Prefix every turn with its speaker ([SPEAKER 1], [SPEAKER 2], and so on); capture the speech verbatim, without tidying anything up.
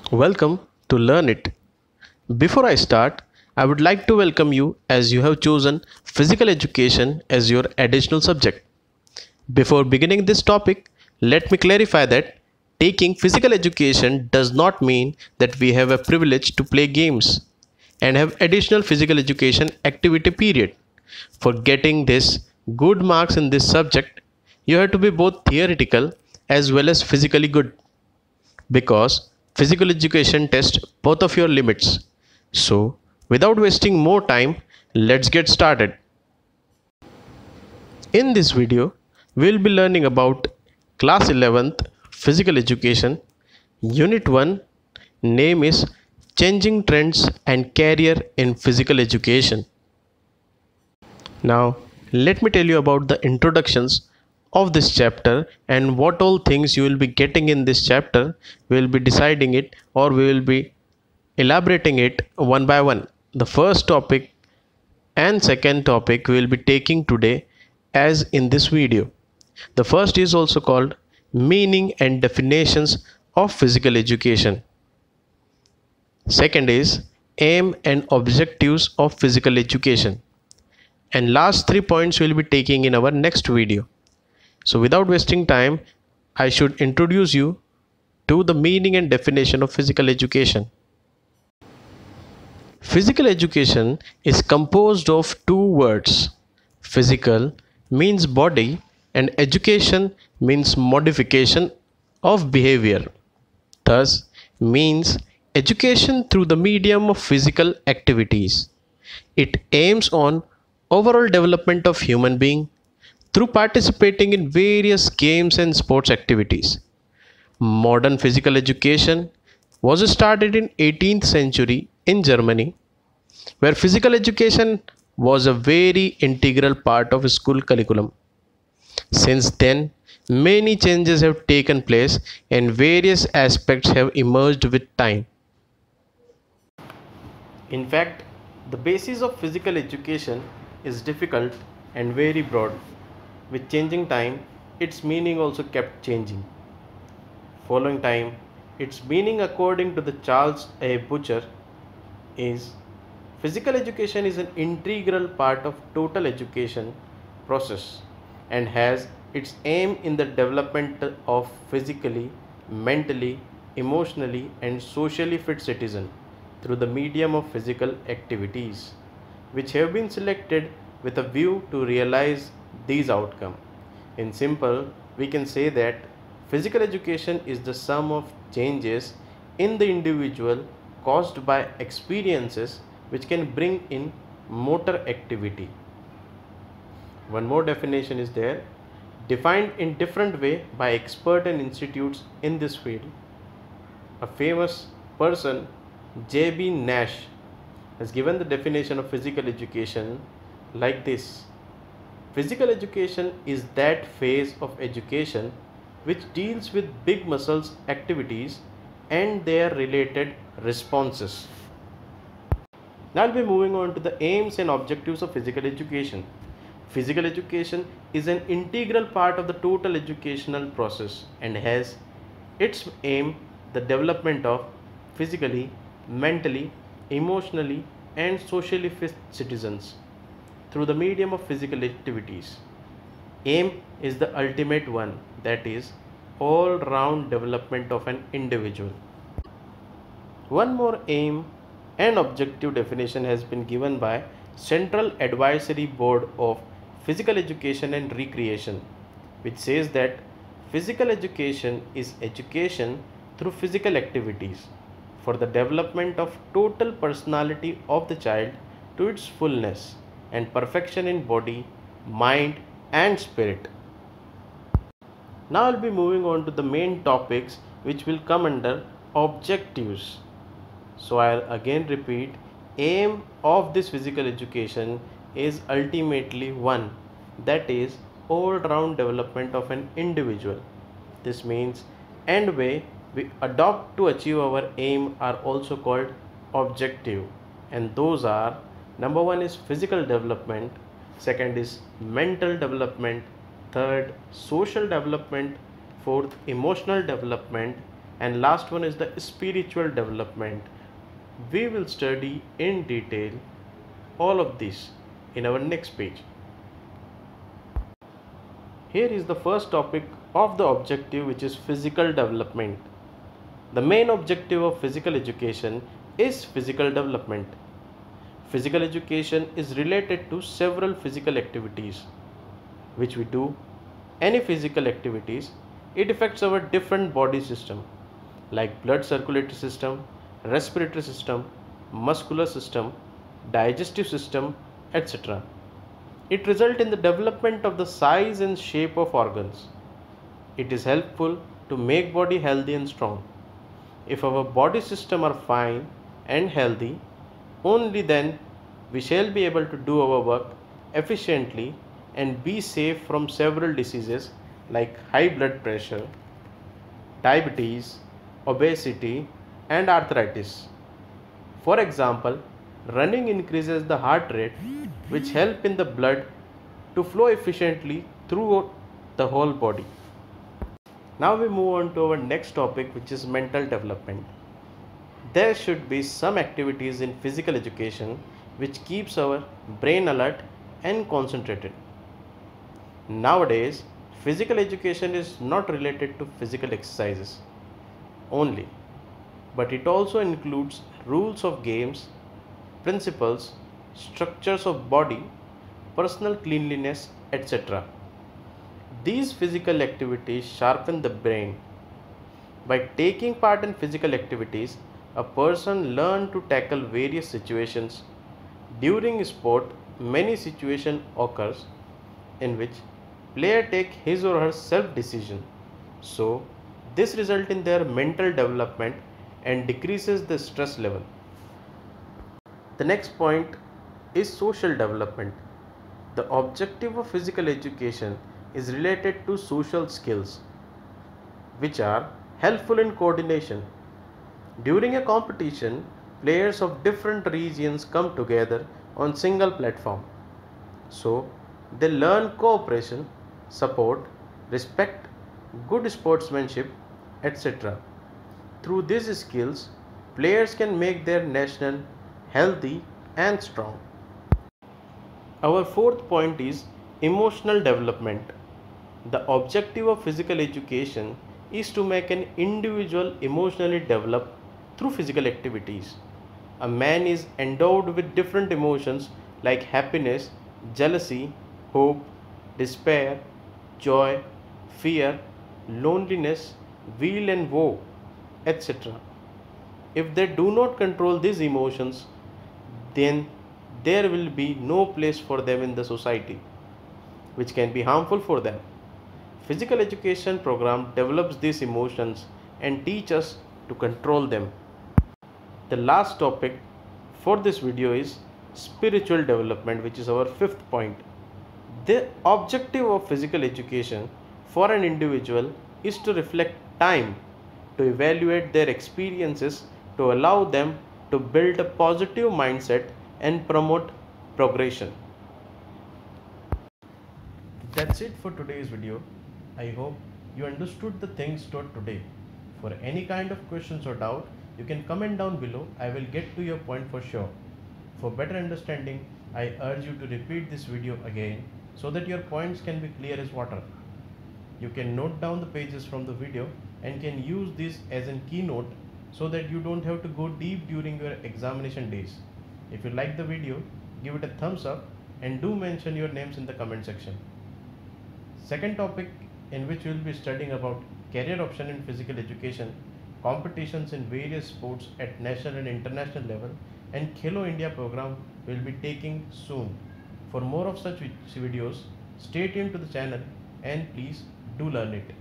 [SPEAKER 1] Welcome to Learn It. Before I start, I would like to welcome you as you have chosen physical education as your additional subject. Before beginning this topic, let me clarify that taking physical education does not mean that we have a privilege to play games and have additional physical education activity period. For getting this good marks in this subject, you have to be both theoretical as well as physically good because physical education tests both of your limits. So, without wasting more time, let's get started. In this video, we'll be learning about class eleventh physical education, unit one, name is Changing Trends and Career in Physical Education. Now, let me tell you about the introductions of this chapter and what all things you will be getting in this chapter. We will be deciding it or we will be elaborating it one by one. The first topic and second topic we will be taking today as in this video. The first is also called meaning and definitions of physical education. Second is aim and objectives of physical education. And last three points we'll be taking in our next video. So without wasting time, I should introduce you to the meaning and definition of physical education. Physical education is composed of two words. Physical means body and education means modification of behavior. Thus means education through the medium of physical activities. It aims on overall development of human being through participating in various games and sports activities. Modern physical education was started in eighteenth century in Germany, where physical education was a very integral part of school curriculum. Since then, many changes have taken place and various aspects have emerged with time. In fact, the basis of physical education is difficult and very broad. With changing time, its meaning also kept changing. Following time, its meaning according to the Charles A. Butcher is physical education is an integral part of total education process and has its aim in the development of physically, mentally, emotionally and socially fit citizen through the medium of physical activities, which have been selected with a view to realize these outcomes. In simple, we can say that physical education is the sum of changes in the individual caused by experiences which can bring in motor activity. One more definition is there, defined in different way by experts and institutes in this field. A famous person, J B Nash, has given the definition of physical education like this. Physical education is that phase of education which deals with big muscles activities and their related responses. Now I'll be moving on to the aims and objectives of physical education. Physical education is an integral part of the total educational process and has its aim the development of physically, mentally, emotionally and socially fit citizens through the medium of physical activities. Aim is the ultimate one, that is all-round development of an individual. One more aim and objective definition has been given by Central Advisory Board of Physical Education and Recreation, which says that physical education is education through physical activities for the development of total personality of the child to its fullness and perfection in body, mind and spirit. Now I'll be moving on to the main topics which will come under objectives. So I'll again repeat, aim of this physical education is ultimately one, that is all-round development of an individual. This means end way we adopt to achieve our aim are also called objective, and those are: number one is physical development, second is mental development, third social development, fourth emotional development, and last one is the spiritual development. We will study in detail all of this in our next page. Here is the first topic of the objective, which is physical development. The main objective of physical education is physical development. Physical education is related to several physical activities which we do. Any physical activities, it affects our different body system like blood circulatory system, respiratory system, muscular system, digestive system, et cetera. It results in the development of the size and shape of organs. It is helpful to make body healthy and strong. If our body system are fine and healthy, only then we shall be able to do our work efficiently and be safe from several diseases like high blood pressure, diabetes, obesity, and arthritis. For example, running increases the heart rate, which help in the blood to flow efficiently throughout the whole body. Now we move on to our next topic, which is mental development. There should be some activities in physical education which keeps our brain alert and concentrated. Nowadays, physical education is not related to physical exercises only, but it also includes rules of games, principles, structures of body, personal cleanliness, et cetera. These physical activities sharpen the brain. By taking part in physical activities, a person learns to tackle various situations. During sport, many situations occurs in which player take his or her self decision. So, this results in their mental development and decreases the stress level. The next point is social development. The objective of physical education is related to social skills, which are helpful in coordination. During a competition, players of different regions come together on single platform. So, they learn cooperation, support, respect, good sportsmanship, et cetera. Through these skills, players can make their nation healthy and strong. Our fourth point is emotional development. The objective of physical education is to make an individual emotionally develop through physical activities. A man is endowed with different emotions like happiness, jealousy, hope, despair, joy, fear, loneliness, weal and woe, et cetera. If they do not control these emotions, then there will be no place for them in the society, which can be harmful for them. Physical education program develops these emotions and teach us to control them. The last topic for this video is spiritual development, which is our fifth point. The objective of physical education for an individual is to reflect time, to evaluate their experiences, to allow them to build a positive mindset and promote progression. That's it for today's video. I hope you understood the things taught today. For any kind of questions or doubt, you can comment down below. I will get to your point for sure. For better understanding, I urge you to repeat this video again so that your points can be clear as water. You can note down the pages from the video and can use this as a keynote so that you don't have to go deep during your examination days. If you like the video, give it a thumbs up and do mention your names in the comment section. Second topic in which we will be studying about career option in physical education, competitions in various sports at national and international level, and Khelo India program will be taking soon. For more of such videos, stay tuned to the channel and please do learn it.